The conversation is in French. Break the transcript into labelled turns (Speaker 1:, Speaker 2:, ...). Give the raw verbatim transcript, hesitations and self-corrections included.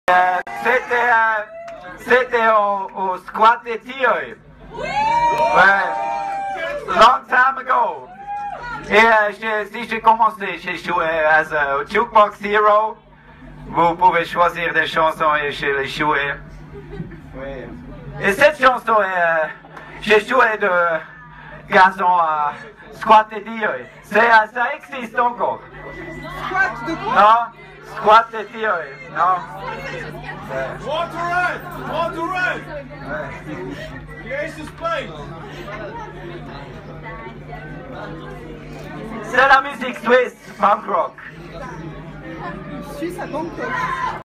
Speaker 1: Euh, c'était euh, c'était au, au squat des Tilleuls. Ouais. Long time ago. Et euh, si j'ai commencé, j'ai joué as a Jukebox Hero. Vous pouvez choisir des chansons et je les jouer. Oui. Et cette chanson, euh, j'ai joué de gazon à squat des Tilleuls. C'est, euh, ça existe encore.
Speaker 2: Squat de quoi?
Speaker 1: Non? Squat des Tilleuls, non?
Speaker 3: Water red! Water red! The Aces play!
Speaker 1: C'est la musique suisse, punk rock.
Speaker 2: Suisse à Bangkok.